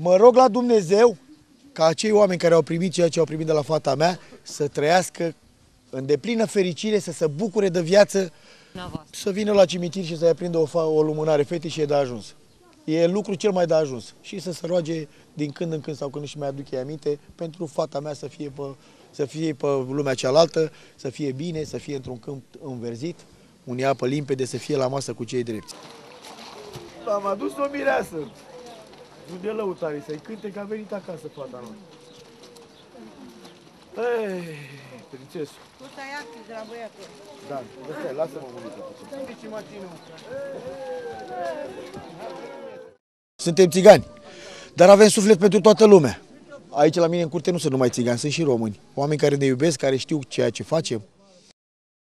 Mă rog la Dumnezeu ca acei oameni care au primit ceea ce au primit de la fata mea să trăiască în deplină fericire, să se bucure de viață, să vină la cimitir și să-i aprindă o lumânare fetei și e de ajuns. E lucru cel mai de ajuns. Și să se roage din când în când sau când își mai aduc ei aminte pentru fata mea să fie pe lumea cealaltă, să fie bine, să fie într-un câmp înverzit, unde apă limpede, să fie la masă cu cei drepți. Am adus o mireasă. Nu de lăutare, să-i cânte că a venit acasă fata noastră. Ei, prințesul. Tu stai activ de la băiatul. Da, stai, lasă-mă mânică puțin. Suntem țigani, dar avem suflet pentru toată lumea. Aici la mine în curte nu sunt numai țigani, sunt și români. Oameni care ne iubesc, care știu ceea ce facem.